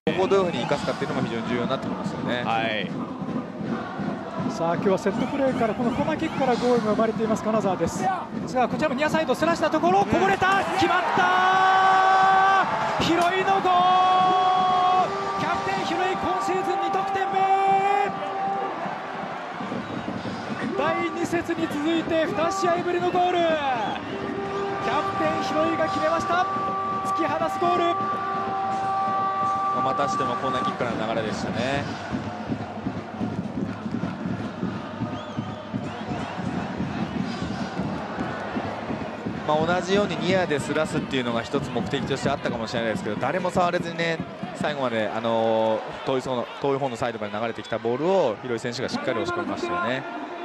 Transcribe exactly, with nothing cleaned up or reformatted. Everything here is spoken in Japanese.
こをどういうふうに生かすかっていうのも非常に重要になってきますよね。 はい、 さあ今日はセットプレーからこのコーナーキックからゴールが生まれています金沢です。さあこちらもニアサイドすらしたところこぼれた、決まった、広井のゴール、キャプテン広井今シーズンに得点目、だいに節に続いてに試合ぶりのゴール、キャプテン広井が決めました。突き放すゴール、 またしてもコーナーキックからの流れでしたね。まあ同じようにニアですらすっていうのが一つ目的としてあったかもしれないですけど、誰も触れずにね、最後まであの遠い方の遠い方のサイドまで流れてきたボールを広井選手がしっかり押し込みましたよね。